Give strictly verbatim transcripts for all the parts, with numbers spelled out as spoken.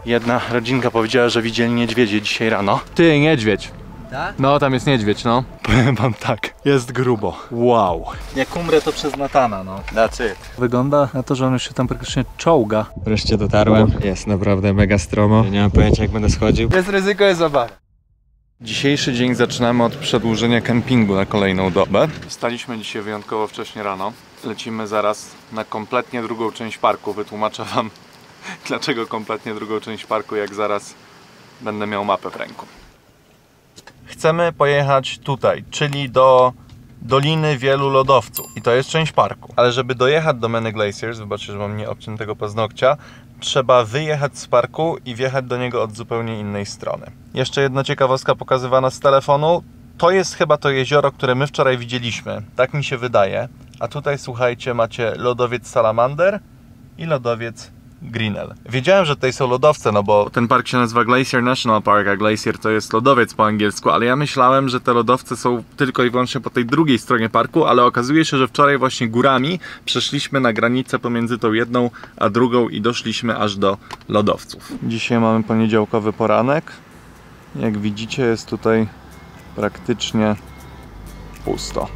Jedna rodzinka powiedziała, że widzieli niedźwiedzie dzisiaj rano. Ty, niedźwiedź. Tak? No, tam jest niedźwiedź, no. Powiem wam tak, jest grubo. Wow. Jak umrę, to przez Natana, no. That's it. Wygląda na to, że on już się tam praktycznie czołga. Wreszcie dotarłem. Jest naprawdę mega stromo. Nie mam pojęcia, jak będę schodził. Bez ryzyko jest zabawa. Dzisiejszy dzień zaczynamy od przedłużenia kempingu na kolejną dobę. Wstaliśmy dzisiaj wyjątkowo wcześnie rano. Lecimy zaraz na kompletnie drugą część parku. Wytłumaczę wam, dlaczego kompletnie drugą część parku, jak zaraz będę miał mapę w ręku. Chcemy pojechać tutaj, czyli do Doliny Wielu Lodowców. I to jest część parku. Ale żeby dojechać do Many Glaciers, zobaczcie, że mam nieobciętego paznokcia, trzeba wyjechać z parku i wjechać do niego od zupełnie innej strony. Jeszcze jedna ciekawostka pokazywana z telefonu. To jest chyba to jezioro, które my wczoraj widzieliśmy. Tak mi się wydaje. A tutaj, słuchajcie, macie lodowiec Salamander i lodowiec Grinnell. Wiedziałem, że tutaj są lodowce, no bo ten park się nazywa Glacier National Park, a glacier to jest lodowiec po angielsku, ale ja myślałem, że te lodowce są tylko i wyłącznie po tej drugiej stronie parku, ale okazuje się, że wczoraj właśnie górami przeszliśmy na granicę pomiędzy tą jedną a drugą i doszliśmy aż do lodowców. Dzisiaj mamy poniedziałkowy poranek. Jak widzicie, jest tutaj praktycznie pusto.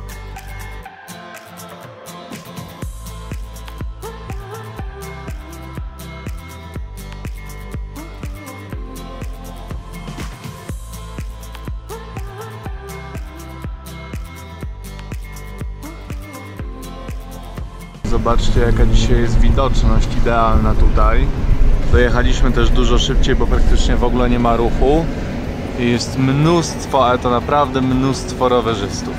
Zobaczcie, jaka dzisiaj jest widoczność idealna tutaj. Dojechaliśmy też dużo szybciej, bo praktycznie w ogóle nie ma ruchu. I jest mnóstwo, ale to naprawdę mnóstwo rowerzystów.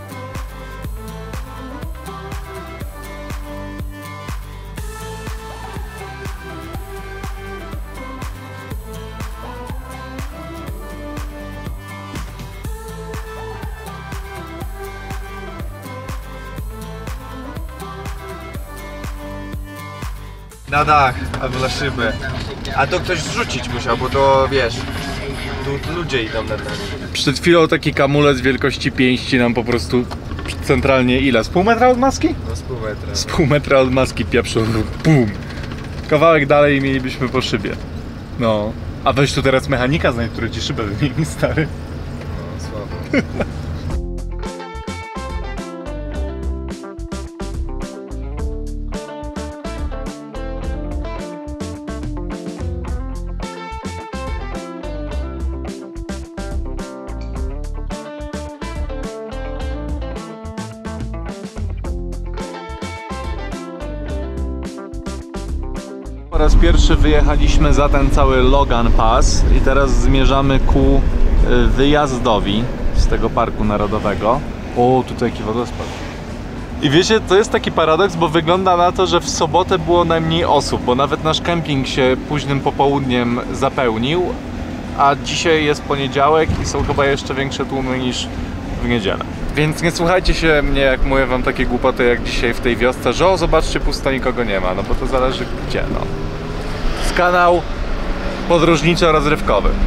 Na dach albo na szybę. A to ktoś zrzucić musiał, bo to wiesz, tu ludzie idą nad nami. Przed chwilą taki kamulec wielkości pięści nam po prostu centralnie ile? Z pół metra od maski? No z pół metra. Z pół metra od maski pieprzu. Bum! Kawałek dalej mielibyśmy po szybie. No. A weź tu teraz mechanika znajdź, który ci szybę wymieni, stary. No słabo. Po raz pierwszy wyjechaliśmy za ten cały Logan Pass i teraz zmierzamy ku wyjazdowi z tego parku narodowego. O, tutaj jaki wodospad. I wiecie, to jest taki paradoks, bo wygląda na to, że w sobotę było najmniej osób, bo nawet nasz kemping się późnym popołudniem zapełnił, a dzisiaj jest poniedziałek i są chyba jeszcze większe tłumy niż w niedzielę. Więc nie słuchajcie się mnie, jak mówię wam takie głupoty jak dzisiaj w tej wiosce, że o, zobaczcie, pusto, nikogo nie ma, no bo to zależy gdzie, no. Z kanał podróżniczo-rozrywkowy.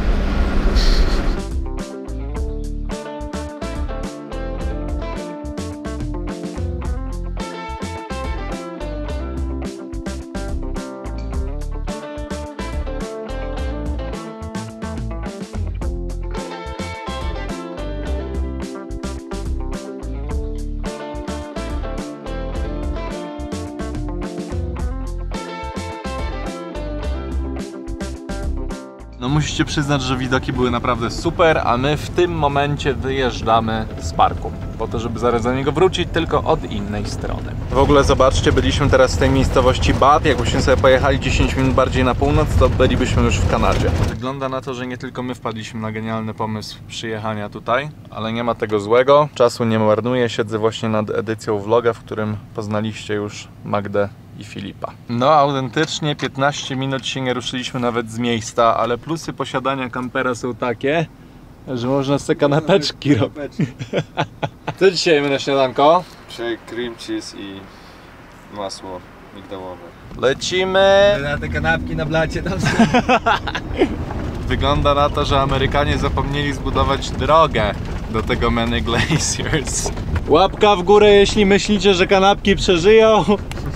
No musicie przyznać, że widoki były naprawdę super, a my w tym momencie wyjeżdżamy z parku. Po to, żeby zaraz do niego wrócić, tylko od innej strony. W ogóle zobaczcie, byliśmy teraz w tej miejscowości Bath. Jakbyśmy sobie pojechali dziesięć minut bardziej na północ, to bylibyśmy już w Kanadzie. Wygląda na to, że nie tylko my wpadliśmy na genialny pomysł przyjechania tutaj, ale nie ma tego złego. Czasu nie marnuję, siedzę właśnie nad edycją vloga, w którym poznaliście już Magdę i Filipa. No autentycznie piętnaście minut się nie ruszyliśmy nawet z miejsca, ale plusy posiadania kampera są takie, że można sobie kanapeczki robić. Co dzisiaj jemy na śniadanko? Dzisiaj cream cheese i masło migdałowe. Lecimy! Na te kanapki na blacie tam są. Wygląda na to, że Amerykanie zapomnieli zbudować drogę do tego Many Glaciers. Łapka w górę, jeśli myślicie, że kanapki przeżyją.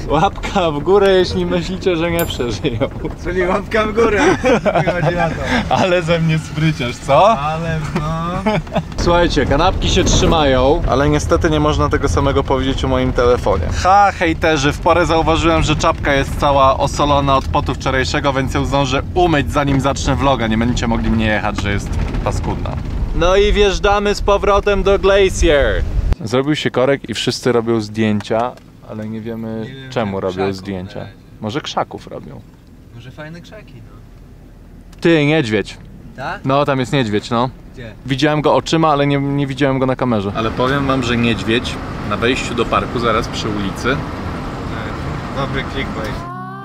Łapka w górę, jeśli myślicie, że nie przeżyją. Czyli łapka w górę. Chodzi na to. Ale ze mnie spryciarz, co? Ale no... Słuchajcie, kanapki się trzymają, ale niestety nie można tego samego powiedzieć o moim telefonie. Ha, hejterzy, w porę zauważyłem, że czapka jest cała osolona od potu wczorajszego, więc ją zdążę umyć, zanim zacznę vloga. Nie będziecie mogli mnie jechać, że jest paskudna. No i wjeżdżamy z powrotem do Glacier. Zrobił się korek i wszyscy robią zdjęcia, ale nie wiemy Nie wiem, czemu jak robią krzaków, zdjęcia. tak. Może krzaków robią. Może fajne krzaki, no. Ty, niedźwiedź. Tak? No, tam jest niedźwiedź, no. Gdzie? Widziałem go oczyma, ale nie, nie widziałem go na kamerze. Ale powiem wam, że niedźwiedź na wejściu do parku, zaraz przy ulicy. Dobry clickbait.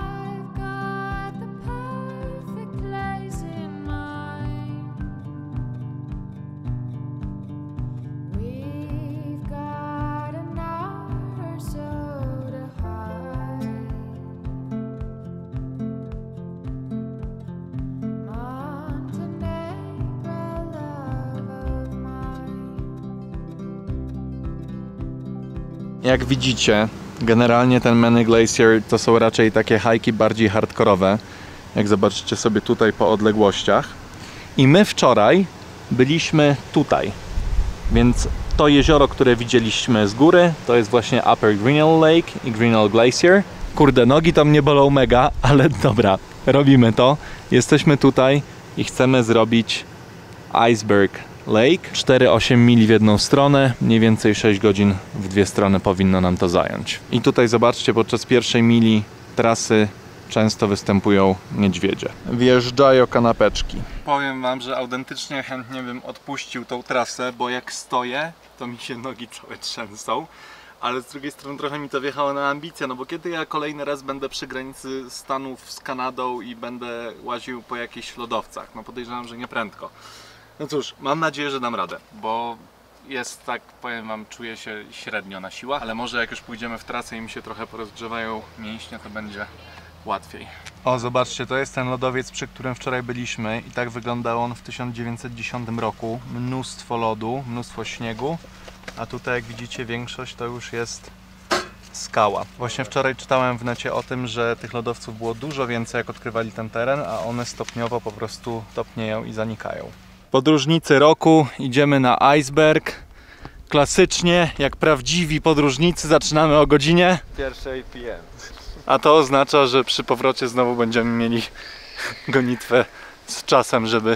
Jak widzicie, generalnie ten Many Glacier to są raczej takie hajki bardziej hardkorowe, jak zobaczycie sobie tutaj po odległościach. I my wczoraj byliśmy tutaj, więc to jezioro, które widzieliśmy z góry, to jest właśnie Upper Grinnell Lake i Grinnell Glacier. Kurde, nogi tam nie bolą mega, ale dobra, robimy to. Jesteśmy tutaj i chcemy zrobić Iceberg Lake. cztery osiem mil w jedną stronę, mniej więcej sześć godzin w dwie strony powinno nam to zająć. I tutaj zobaczcie, podczas pierwszej mili trasy często występują niedźwiedzie. Wjeżdżają kanapeczki. Powiem wam, że autentycznie chętnie bym odpuścił tą trasę, bo jak stoję, to mi się nogi całe trzęsą. Ale z drugiej strony trochę mi to wjechało na ambicje, no bo kiedy ja kolejny raz będę przy granicy Stanów z Kanadą i będę łaził po jakichś lodowcach? No podejrzewam, że nie prędko. No cóż, mam nadzieję, że dam radę, bo jest tak, powiem wam, czuję się średnio na siłach, ale może jak już pójdziemy w trasę i mi się trochę porozgrzewają mięśnie, to będzie łatwiej. O, zobaczcie, to jest ten lodowiec, przy którym wczoraj byliśmy i tak wyglądał on w tysiąc dziewięćset dziesiątym roku. Mnóstwo lodu, mnóstwo śniegu, a tutaj jak widzicie większość to już jest skała. Właśnie wczoraj czytałem w necie o tym, że tych lodowców było dużo więcej jak odkrywali ten teren, a one stopniowo po prostu topnieją i zanikają. Podróżnicy roku, idziemy na iceberg. Klasycznie, jak prawdziwi podróżnicy, zaczynamy o godzinie Pierwszej P M. A to oznacza, że przy powrocie znowu będziemy mieli gonitwę z czasem, żeby...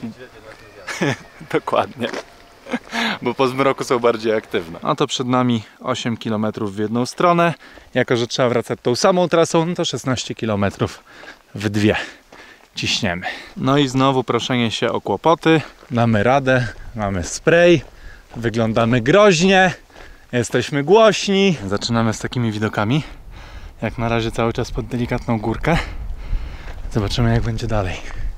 Dokładnie. Bo po zmroku są bardziej aktywne. A to przed nami osiem kilometrów w jedną stronę. Jako że trzeba wracać tą samą trasą, no to szesnaście kilometrów w dwie. Ciśniemy. No i znowu proszenie się o kłopoty. Mamy radę, mamy spray, wyglądamy groźnie, jesteśmy głośni. Zaczynamy z takimi widokami. Jak na razie cały czas pod delikatną górkę. Zobaczymy, jak będzie dalej.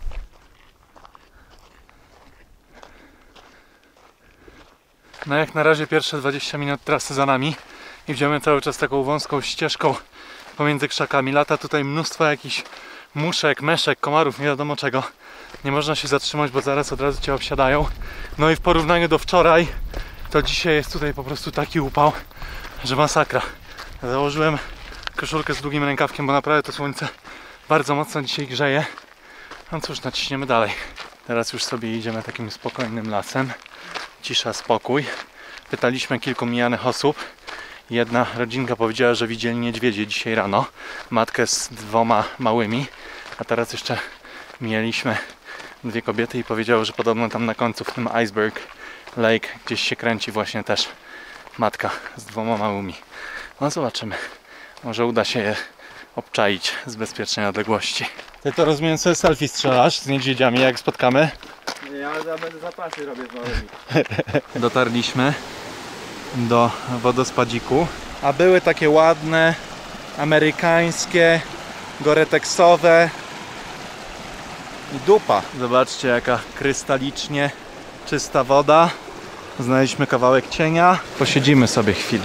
No jak na razie pierwsze dwadzieścia minut trasy za nami. Idziemy cały czas taką wąską ścieżką pomiędzy krzakami. Lata tutaj mnóstwo jakichś muszek, meszek, komarów, nie wiadomo czego. Nie można się zatrzymać, bo zaraz od razu cię obsiadają. No i w porównaniu do wczoraj, to dzisiaj jest tutaj po prostu taki upał, że masakra. Założyłem koszulkę z długim rękawkiem, bo naprawdę to słońce bardzo mocno dzisiaj grzeje. No cóż, naciśniemy dalej. Teraz już sobie idziemy takim spokojnym lasem. Cisza, spokój. Pytaliśmy kilku mijanych osób. Jedna rodzinka powiedziała, że widzieli niedźwiedzie dzisiaj rano. Matkę z dwoma małymi. A teraz jeszcze mijaliśmy dwie kobiety i powiedziały, że podobno tam na końcu w tym Iceberg Lake gdzieś się kręci właśnie też matka z dwoma małymi. No zobaczymy. Może uda się je obczaić z bezpiecznej odległości. Ty to rozumiem, sobie selfie strzelasz z niedźwiedziami, jak spotkamy? Ja będę zapasy robię z małymi. Dotarliśmy do wodospadziku, a były takie ładne, amerykańskie, goreteksowe i dupa. Zobaczcie, jaka krystalicznie czysta woda. Znaleźliśmy kawałek cienia. Posiedzimy sobie chwilę.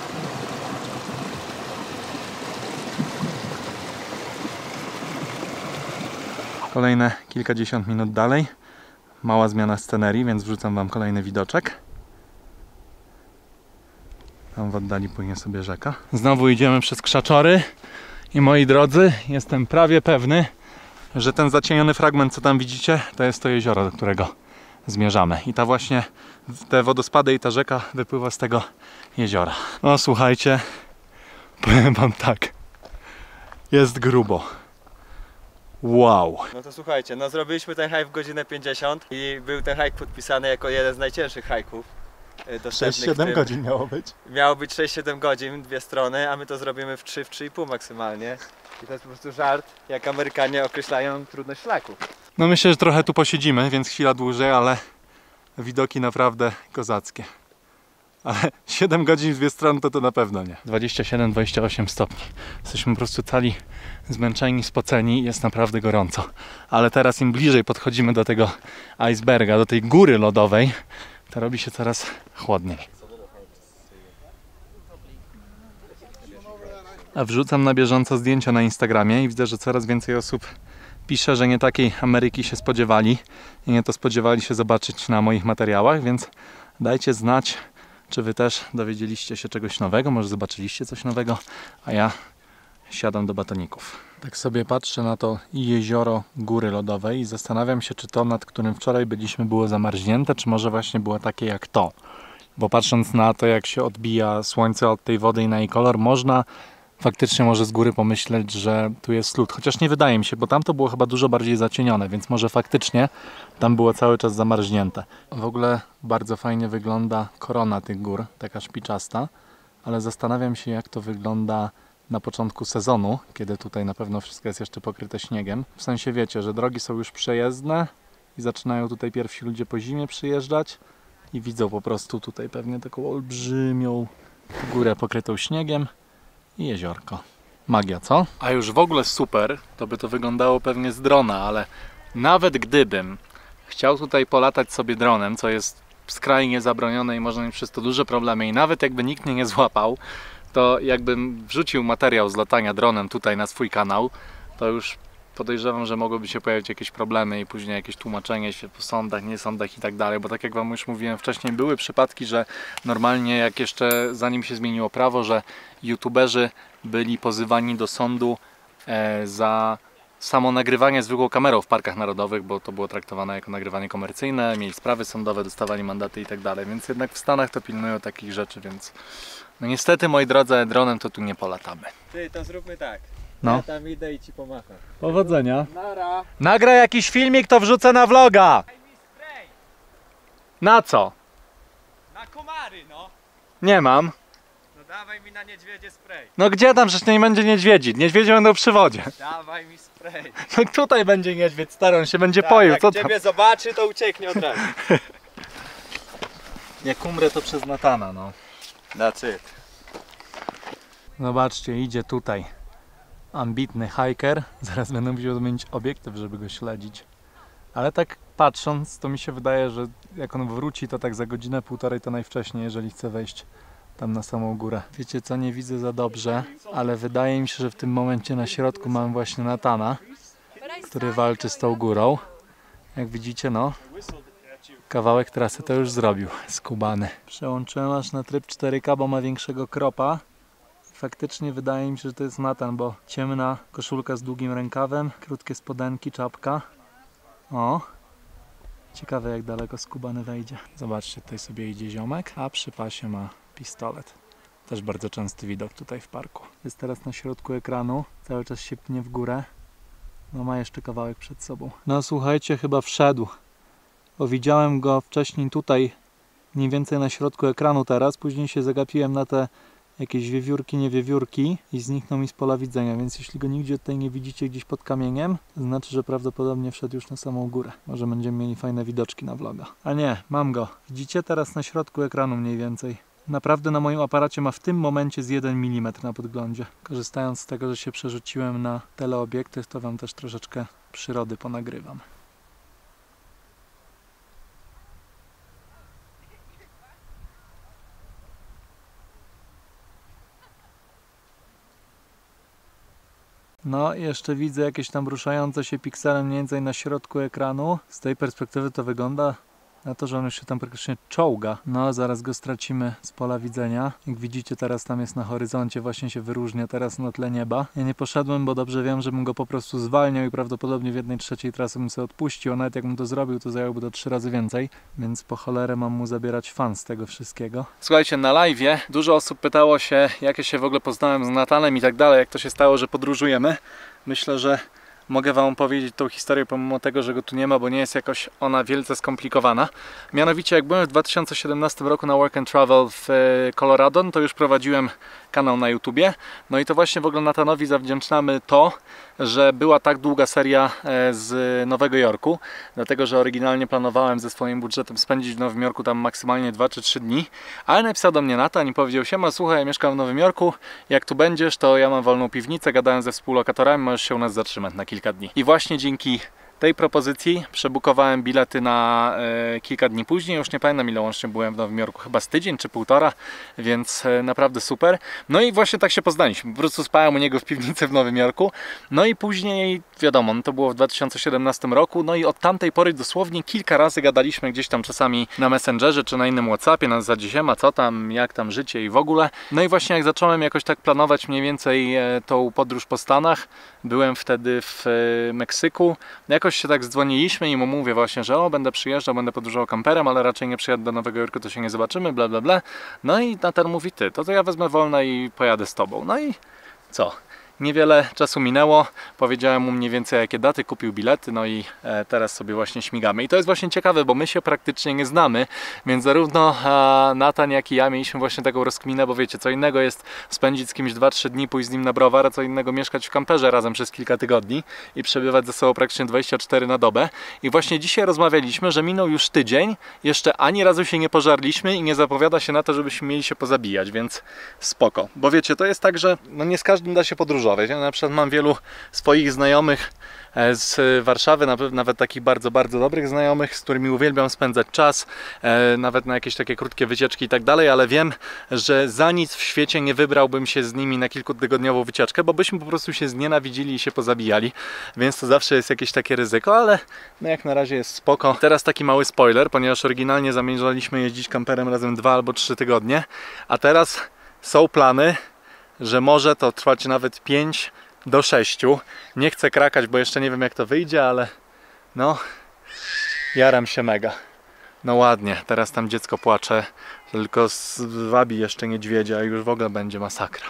Kolejne kilkadziesiąt minut dalej. Mała zmiana scenerii, więc wrzucam wam kolejny widoczek. Tam w oddali płynie sobie rzeka. Znowu idziemy przez krzaczory i moi drodzy, jestem prawie pewny, że ten zacieniony fragment, co tam widzicie, to jest to jezioro, do którego zmierzamy. I ta właśnie, te wodospady i ta rzeka wypływa z tego jeziora. No słuchajcie, powiem wam tak, jest grubo. Wow. No to słuchajcie, no zrobiliśmy ten hike w godzinę pięćdziesiąt i był ten hike podpisany jako jeden z najcięższych hajków dostępnych. sześć siedem godzin miało być. Miało być sześć siedem godzin, dwie strony, a my to zrobimy w trzy, w trzy i pół maksymalnie. I to jest po prostu żart, jak Amerykanie określają trudność szlaku. No myślę, że trochę tu posiedzimy, więc chwila dłużej, ale widoki naprawdę kozackie. Ale siedem godzin w dwie strony to to na pewno nie. dwadzieścia siedem dwadzieścia osiem stopni. Jesteśmy po prostu cali zmęczeni, spoceni i jest naprawdę gorąco. Ale teraz im bliżej podchodzimy do tego iceberga, do tej góry lodowej, to robi się coraz chłodniej. A wrzucam na bieżąco zdjęcia na Instagramie i widzę, że coraz więcej osób pisze, że nie takiej Ameryki się spodziewali i nie to spodziewali się zobaczyć na moich materiałach, więc dajcie znać, czy wy też dowiedzieliście się czegoś nowego, może zobaczyliście coś nowego, a ja siadam do batoników. Tak sobie patrzę na to jezioro góry lodowej i zastanawiam się, czy to, nad którym wczoraj byliśmy, było zamarznięte, czy może właśnie było takie jak to. Bo patrząc na to, jak się odbija słońce od tej wody i na jej kolor, można faktycznie może z góry pomyśleć, że tu jest lód. Chociaż nie wydaje mi się, bo tam to było chyba dużo bardziej zacienione, więc może faktycznie tam było cały czas zamarznięte. W ogóle bardzo fajnie wygląda korona tych gór, taka szpiczasta, ale zastanawiam się, jak to wygląda na początku sezonu, kiedy tutaj na pewno wszystko jest jeszcze pokryte śniegiem. W sensie wiecie, że drogi są już przejezdne i zaczynają tutaj pierwsi ludzie po zimie przyjeżdżać i widzą po prostu tutaj pewnie taką olbrzymią górę pokrytą śniegiem i jeziorko. Magia, co? A już w ogóle super, to by to wyglądało pewnie z drona, ale nawet gdybym chciał tutaj polatać sobie dronem, co jest skrajnie zabronione i można mieć przez to duże problemy i nawet jakby nikt mnie nie złapał, to jakbym wrzucił materiał z latania dronem tutaj na swój kanał, to już podejrzewam, że mogłyby się pojawić jakieś problemy i później jakieś tłumaczenie się po sądach, nie sądach i tak dalej, bo tak jak wam już mówiłem wcześniej, były przypadki, że normalnie jak jeszcze zanim się zmieniło prawo, że youtuberzy byli pozywani do sądu e, za samo nagrywanie zwykłą kamerą w parkach narodowych, bo to było traktowane jako nagrywanie komercyjne, mieli sprawy sądowe, dostawali mandaty i tak dalej, więc jednak w Stanach to pilnują takich rzeczy, więc no niestety, moi drodzy, dronem to tu nie polatamy. Ty, to zróbmy tak. No. Ja tam idę i ci pomacham. Powodzenia. Nara. Nagraj jakiś filmik, to wrzucę na vloga. Na co? Na komary, no. Nie mam. No dawaj mi na niedźwiedzie spray. No gdzie tam, przecież nie będzie niedźwiedzi. Niedźwiedzie będą przy wodzie. Dawaj mi spray. No tutaj będzie niedźwiedź, stary, on się będzie Tak, poił. jak Co tam? ciebie zobaczy, to ucieknie od razu. Jak umrę, to przez Natana, no. That's it. Zobaczcie, idzie tutaj ambitny hiker. Zaraz będę musiał zmienić obiektyw, żeby go śledzić. Ale tak patrząc, to mi się wydaje, że jak on wróci, to tak za godzinę, półtorej to najwcześniej, jeżeli chce wejść tam na samą górę. Wiecie co, nie widzę za dobrze, ale wydaje mi się, że w tym momencie na środku mam właśnie Natana, który walczy z tą górą. Jak widzicie, no, kawałek trasy to już zrobił, skubany. Przełączyłem aż na tryb cztery K, bo ma większego kropa. Faktycznie wydaje mi się, że to jest Nathan, bo ciemna koszulka z długim rękawem, krótkie spodenki, czapka. O! Ciekawe, jak daleko skubany wejdzie. Zobaczcie, tutaj sobie idzie ziomek, a przy pasie ma pistolet. Też bardzo częsty widok tutaj w parku. Jest teraz na środku ekranu, cały czas się pnie w górę. No ma jeszcze kawałek przed sobą. No słuchajcie, chyba wszedł. Bo widziałem go wcześniej tutaj, mniej więcej na środku ekranu teraz. Później się zagapiłem na te jakieś wiewiórki, nie wiewiórki i zniknął mi z pola widzenia, więc jeśli go nigdzie tutaj nie widzicie gdzieś pod kamieniem, to znaczy, że prawdopodobnie wszedł już na samą górę. Może będziemy mieli fajne widoczki na vloga. A nie, mam go. Widzicie teraz na środku ekranu mniej więcej. Naprawdę na moim aparacie ma w tym momencie z jeden milimetr na podglądzie. Korzystając z tego, że się przerzuciłem na teleobiektyw, to wam też troszeczkę przyrody ponagrywam. No i jeszcze widzę jakieś tam ruszające się piksele mniej więcej na środku ekranu. Z tej perspektywy to wygląda na to, że on już się tam praktycznie czołga. No, zaraz go stracimy z pola widzenia. Jak widzicie, teraz tam jest na horyzoncie, właśnie się wyróżnia teraz na tle nieba. Ja nie poszedłem, bo dobrze wiem, że bym go po prostu zwalniał i prawdopodobnie w jednej trzeciej trasy bym sobie odpuścił, a nawet jakbym to zrobił, to zająłby to trzy razy więcej, więc po cholerę mam mu zabierać fan z tego wszystkiego. Słuchajcie, na live'ie dużo osób pytało się, jak ja się w ogóle poznałem z Natanem i tak dalej, jak to się stało, że podróżujemy. Myślę, że mogę wam opowiedzieć tą historię pomimo tego, że go tu nie ma, bo nie jest jakoś ona wielce skomplikowana. Mianowicie jak byłem w dwa tysiące siedemnastym roku na Work and Travel w Colorado, to już prowadziłem kanał na YouTubie. No i to właśnie w ogóle Nathanowi zawdzięczamy to, że była tak długa seria z Nowego Jorku, dlatego że oryginalnie planowałem ze swoim budżetem spędzić w Nowym Jorku tam maksymalnie dwa czy trzy dni, ale napisał do mnie Nathan i powiedział: siema, słuchaj, ja mieszkam w Nowym Jorku, jak tu będziesz, to ja mam wolną piwnicę, gadałem ze współlokatorami, możesz się u nas zatrzymać na kilka dni. I właśnie dzięki tej propozycji przebukowałem bilety na e, kilka dni później, już nie pamiętam ile łącznie byłem w Nowym Jorku, chyba z tydzień czy półtora, więc e, naprawdę super. No i właśnie tak się poznaliśmy, po prostu spałem u niego w piwnicy w Nowym Jorku, no i później wiadomo, no to było w dwa tysiące siedemnastym roku, no i od tamtej pory dosłownie kilka razy gadaliśmy gdzieś tam czasami na Messengerze czy na innym WhatsAppie, na zasadzie siema, co tam, jak tam życie i w ogóle. No i właśnie jak zacząłem jakoś tak planować mniej więcej e, tą podróż po Stanach, byłem wtedy w e, Meksyku, jakoś się tak zdzwoniliśmy i mu mówię właśnie, że o, będę przyjeżdżał, będę podróżował kamperem, ale raczej nie przyjadę do Nowego Jorku, to się nie zobaczymy, bla bla bla. No i Nathan mówi: ty, to, to ja wezmę wolne i pojadę z tobą. No i co? Niewiele czasu minęło, powiedziałem mu mniej więcej jakie daty, kupił bilety, no i e, teraz sobie właśnie śmigamy. I to jest właśnie ciekawe, bo my się praktycznie nie znamy, więc zarówno e, Nathan, jak i ja mieliśmy właśnie taką rozkminę, bo wiecie, co innego jest spędzić z kimś dwa trzy dni, pójść z nim na browar, a co innego mieszkać w kamperze razem przez kilka tygodni i przebywać ze sobą praktycznie dwadzieścia cztery na dobę. I właśnie dzisiaj rozmawialiśmy, że minął już tydzień, jeszcze ani razu się nie pożarliśmy i nie zapowiada się na to, żebyśmy mieli się pozabijać, więc spoko. Bo wiecie, to jest tak, że no nie z każdym da się podróżować. Ja na przykład mam wielu swoich znajomych z Warszawy, nawet takich bardzo, bardzo dobrych znajomych, z którymi uwielbiam spędzać czas, nawet na jakieś takie krótkie wycieczki i tak dalej, ale wiem, że za nic w świecie nie wybrałbym się z nimi na kilkutygodniową wycieczkę, bo byśmy po prostu się znienawidzili i się pozabijali, więc to zawsze jest jakieś takie ryzyko, ale no jak na razie jest spoko. Teraz taki mały spoiler, ponieważ oryginalnie zamierzaliśmy jeździć kamperem razem dwa albo trzy tygodnie, a teraz są plany, że może to trwać nawet pięć do sześciu. Nie chcę krakać, bo jeszcze nie wiem jak to wyjdzie, ale no jaram się mega. No ładnie, teraz tam dziecko płacze, tylko zwabi jeszcze niedźwiedzia i już w ogóle będzie masakra.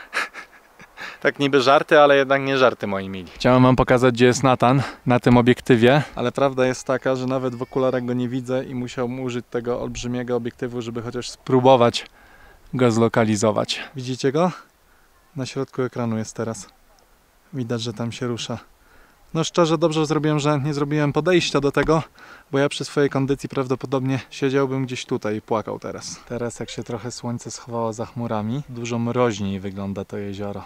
Tak niby żarty, ale jednak nie żarty, moi mili. Chciałem wam pokazać, gdzie jest Nathan na tym obiektywie, ale prawda jest taka, że nawet w okularach go nie widzę i musiałbym użyć tego olbrzymiego obiektywu, żeby chociaż spróbować go zlokalizować. Widzicie go? Na środku ekranu jest teraz. Widać, że tam się rusza. No szczerze dobrze zrobiłem, że nie zrobiłem podejścia do tego, bo ja przy swojej kondycji prawdopodobnie siedziałbym gdzieś tutaj i płakał teraz. Teraz jak się trochę słońce schowało za chmurami, dużo mroźniej wygląda to jezioro.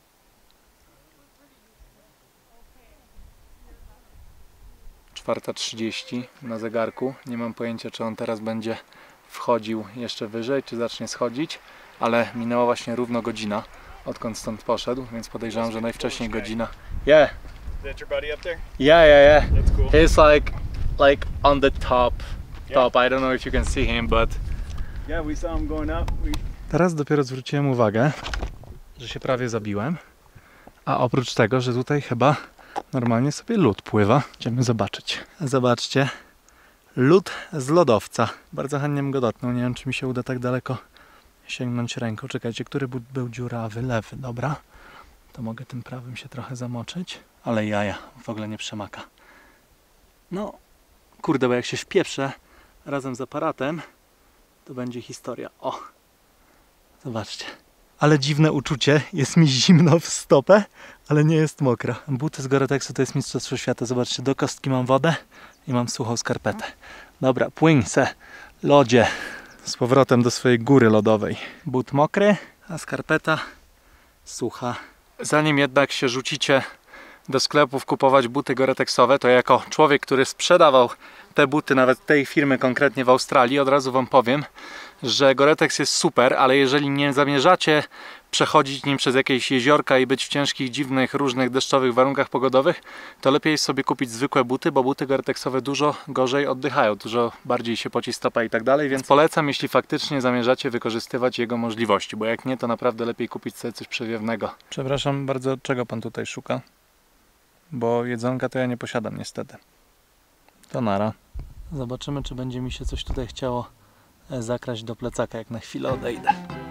czwarta trzydzieści na zegarku. Nie mam pojęcia, czy on teraz będzie wchodził jeszcze wyżej, czy zacznie schodzić, ale minęła właśnie równo godzina, odkąd stąd poszedł, więc podejrzewam, że najwcześniej godzina. Yeah. Is that your buddy up there? Yeah, yeah, yeah. That's cool. He's like, like on the top, top. I don't know if you can see him, but. Yeah, we saw him going up. We... Teraz dopiero zwróciłem uwagę, że się prawie zabiłem, a oprócz tego, że tutaj chyba normalnie sobie lód pływa. Idziemy zobaczyć. Zobaczcie, lód z lodowca. Bardzo chętnie bym go dotknął. Nie wiem, czy mi się uda tak daleko sięgnąć ręką. Czekajcie, który but był dziurawy? Lewy, dobra. To mogę tym prawym się trochę zamoczyć. Ale jaja, w ogóle nie przemaka. No, kurde, bo jak się wpieprzę razem z aparatem, to będzie historia. O, zobaczcie. Ale dziwne uczucie, jest mi zimno w stopę, ale nie jest mokra. Buty z Gore-Texu to jest mistrzostwo świata. Zobaczcie, do kostki mam wodę i mam suchą skarpetę. Dobra, płyń se, lodzie. Z powrotem do swojej góry lodowej. But mokry, a skarpeta sucha. Zanim jednak się rzucicie do sklepów kupować buty Gore-Texowe, to jako człowiek, który sprzedawał te buty, nawet tej firmy konkretnie w Australii, od razu wam powiem, że Gore-Tex jest super, ale jeżeli nie zamierzacie przechodzić nim przez jakieś jeziorka i być w ciężkich, dziwnych, różnych deszczowych warunkach pogodowych, to lepiej jest sobie kupić zwykłe buty, bo buty Gore-Texowe dużo gorzej oddychają, dużo bardziej się poci stopa i tak dalej, więc polecam, jeśli faktycznie zamierzacie wykorzystywać jego możliwości, bo jak nie, to naprawdę lepiej kupić sobie coś przewiewnego. Przepraszam bardzo, czego pan tutaj szuka? Bo jedzonka to ja nie posiadam niestety. To nara. Zobaczymy, czy będzie mi się coś tutaj chciało zakraść do plecaka, jak na chwilę odejdę.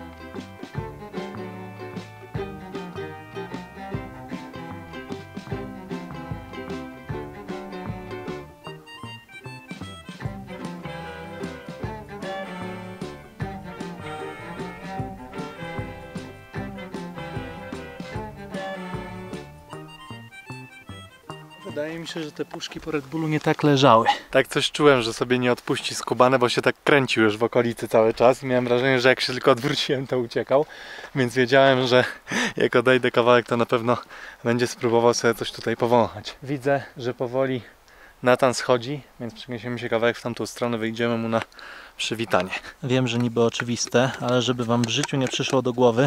Wydaje mi się, że te puszki po Red Bullu nie tak leżały. Tak coś czułem, że sobie nie odpuści skubany, bo się tak kręcił już w okolicy cały czas i miałem wrażenie, że jak się tylko odwróciłem, to uciekał, więc wiedziałem, że jak odejdę kawałek, to na pewno będzie spróbował sobie coś tutaj powąchać. Widzę, że powoli Nathan schodzi, więc przeniesiemy się kawałek w tamtą stronę, wyjdziemy mu na przywitanie. Wiem, że niby oczywiste, ale żeby wam w życiu nie przyszło do głowy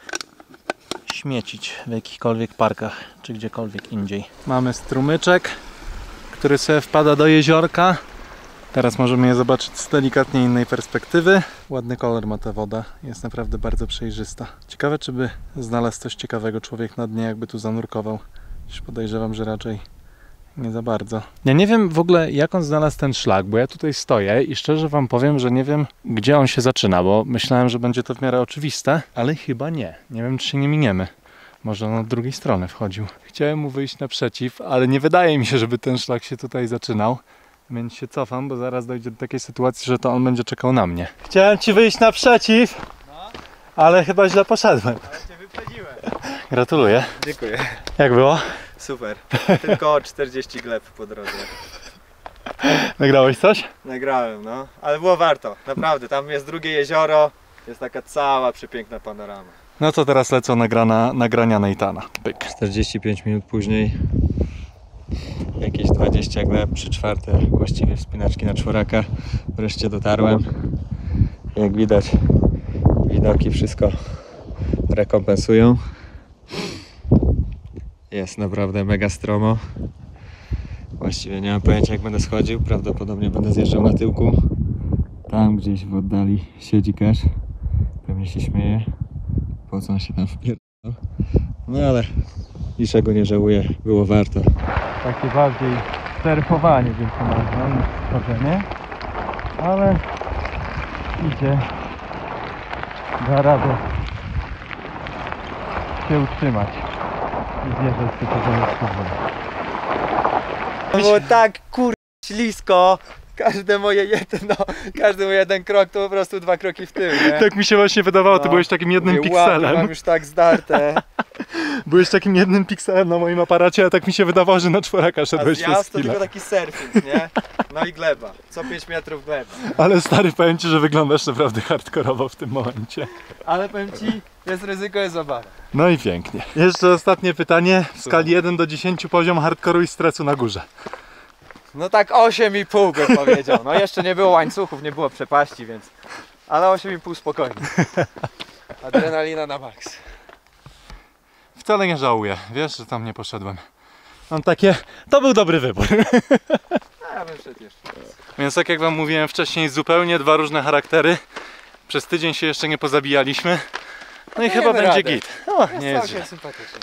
śmiecić w jakichkolwiek parkach, czy gdziekolwiek indziej. Mamy strumyczek, który sobie wpada do jeziorka. Teraz możemy je zobaczyć z delikatnie innej perspektywy. Ładny kolor ma ta woda, jest naprawdę bardzo przejrzysta. Ciekawe, czy by znalazł coś ciekawego człowiek na dnie, jakby tu zanurkował. Już podejrzewam, że raczej nie za bardzo. Ja nie wiem w ogóle, jak on znalazł ten szlak, bo ja tutaj stoję i szczerze wam powiem, że nie wiem, gdzie on się zaczyna, bo myślałem, że będzie to w miarę oczywiste, ale chyba nie. Nie wiem, czy się nie miniemy. Może on od drugiej strony wchodził. Chciałem mu wyjść naprzeciw, ale nie wydaje mi się, żeby ten szlak się tutaj zaczynał. Więc się cofam, bo zaraz dojdzie do takiej sytuacji, że to on będzie czekał na mnie. Chciałem ci wyjść naprzeciw, ale chyba źle poszedłem. Ale cię wyprzedziłem. Gratuluję. Dziękuję. Jak było? Super. Tylko czterdzieści gleb po drodze. Nagrałeś coś? Nagrałem, no. Ale było warto. Naprawdę. Tam jest drugie jezioro. Jest taka cała przepiękna panorama. No to teraz lecą nagrana, nagrania Nathana. Pyk. czterdzieści pięć minut później. Jakieś dwadzieścia gleb, trzy czwarte właściwie wspinaczki na czworaka. Wreszcie dotarłem. Jak widać, widoki wszystko rekompensują. Jest naprawdę mega stromo. Właściwie nie mam pojęcia, jak będę schodził. Prawdopodobnie będę zjeżdżał na tyłku. Tam gdzieś w oddali siedzi Cash. Pewnie się śmieje. Po co on się tam wpierdał? No ale niczego nie żałuję. Było warto. Takie bardziej surfowanie wielkomarne niż schodzenie, ale idzie, da radę się utrzymać i zjeżdżać z tego schodzenia. Było tak kur... ślisko. Każde moje jeden, no, każdy mój jeden krok to po prostu dwa kroki w tył, nie? Tak mi się właśnie wydawało, ty No. byłeś takim jednym Mówię, łapy pikselem. mam już tak zdarte. Byłeś takim jednym pikselem na moim aparacie, a tak mi się wydawało, że na czworaka A szedłeś przez zjazd to chwilę. tylko taki surfing, nie? No i gleba. Co pięć metrów gleba. Ale stary, powiem ci, że wyglądasz naprawdę hardkorowo w tym momencie. Ale powiem ci, jest ryzyko, jest obawa. No i pięknie. Jeszcze ostatnie pytanie. W skali jeden do dziesięciu poziom hardkoru i stresu na górze. No tak osiem i pół bym powiedział. No jeszcze nie było łańcuchów, nie było przepaści, więc... Ale osiem i pół spokojnie. Adrenalina na maks. Wcale nie żałuję. Wiesz, że tam nie poszedłem. Mam takie... To był dobry wybór. A ja bym szedł jeszcze. Więc tak jak wam mówiłem wcześniej, zupełnie dwa różne charaktery. Przez tydzień się jeszcze nie pozabijaliśmy. No i No chyba jemy będzie radę. git. O, nie jest Jest źle. całkiem sympatycznie.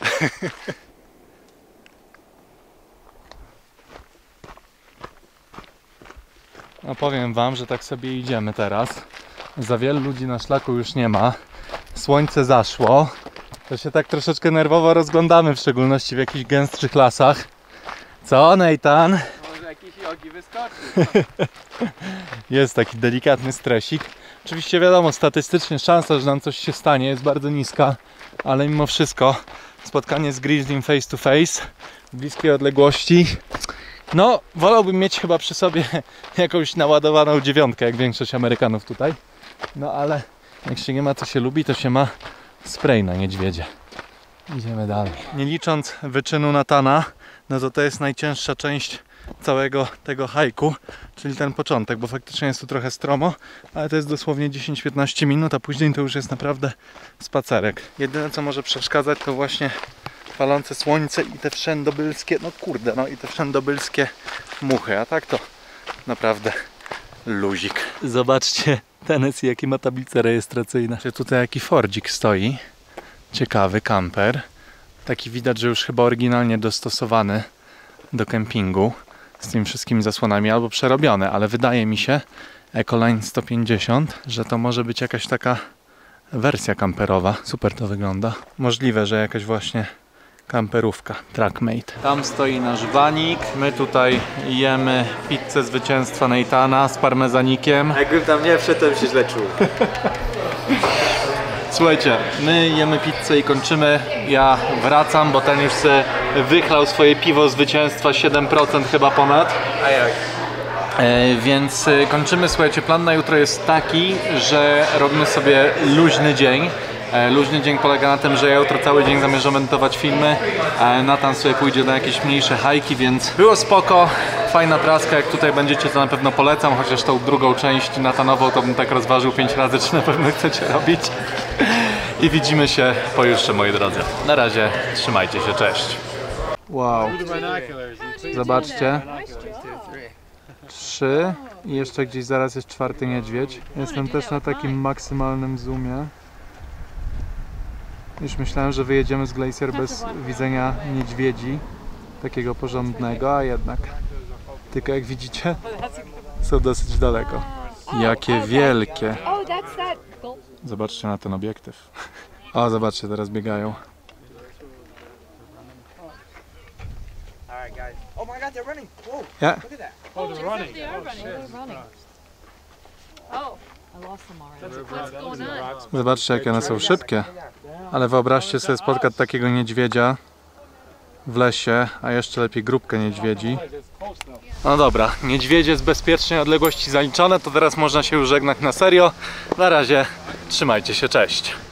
No powiem wam, że tak sobie idziemy teraz. Za wielu ludzi na szlaku już nie ma. Słońce zaszło. To się tak troszeczkę nerwowo rozglądamy, w szczególności w jakichś gęstszych lasach. Co, Nathan? Może jakiś jogi wyskoczy. Jest taki delikatny stresik. Oczywiście wiadomo, statystycznie szansa, że nam coś się stanie, jest bardzo niska, ale mimo wszystko spotkanie z Grizzlym face to face w bliskiej odległości, no wolałbym mieć chyba przy sobie jakąś naładowaną dziewiątkę, jak większość Amerykanów tutaj. No ale jak się nie ma, co się lubi, to się ma spray na niedźwiedzie. Idziemy dalej. Nie licząc wyczynu Nathana, no to to jest najcięższa część całego tego hajku, czyli ten początek, bo faktycznie jest tu trochę stromo, ale to jest dosłownie dziesięć piętnaście minut, a później to już jest naprawdę spacerek. Jedyne co może przeszkadzać to właśnie palące słońce i te wszędobylskie, no kurde, no i te wszędobylskie muchy, a tak to naprawdę luzik. Zobaczcie, Tennessee jaki ma tablicę rejestracyjną. Tutaj jaki Fordzik stoi, ciekawy kamper, taki widać, że już chyba oryginalnie dostosowany do kempingu z tymi wszystkimi zasłonami, albo przerobione, ale wydaje mi się, Ecoline sto pięćdziesiąt, że to może być jakaś taka wersja kamperowa. Super to wygląda. Możliwe, że jakaś właśnie kamperówka, Trackmate. Tam stoi nasz wanik, my tutaj jemy pizzę zwycięstwa Nathana z parmezanikiem. Jakbym tam nie wszedł, to bym się źle czuł. Słuchajcie, my jemy pizzę i kończymy. Ja wracam, bo ten już sobie wychlał swoje piwo zwycięstwa, siedem procent chyba ponad. A jak? E, więc e, kończymy. Słuchajcie, plan na jutro jest taki, że robimy sobie luźny dzień. E, luźny dzień polega na tym, że ja jutro cały dzień zamierzam montować filmy. E, Nathan sobie pójdzie na jakieś mniejsze hajki, więc było spoko. Fajna traska, jak tutaj będziecie, to na pewno polecam, chociaż tą drugą część Nathanową to bym tak rozważył pięć razy, czy na pewno chcecie robić. I widzimy się pojutrze, moi drodzy. Na razie, trzymajcie się, cześć. Wow. Zobaczcie. Trzy i jeszcze gdzieś zaraz jest czwarty niedźwiedź. Jestem też na takim maksymalnym zoomie. Już myślałem, że wyjedziemy z Glacier bez widzenia niedźwiedzi takiego porządnego, a jednak. Tylko jak widzicie, są dosyć daleko. Jakie wielkie. Zobaczcie na ten obiektyw. O, zobaczcie, teraz biegają. Oh my God, they're running! Whoa! Yeah. Look at that! Oh, they're running. They are running. They're running. Oh, I lost them already. What's going on? Zobaczcie, jakie one są szybkie. Ale wyobraźcie sobie spotkać takiego niedźwiedzia w lesie, a jeszcze lepiej grupkę niedźwiedzi. No dobra, niedźwiedzie z bezpiecznej odległości zaliczone, to teraz można się już żegnać na serio. Na razie, trzymajcie się, cześć.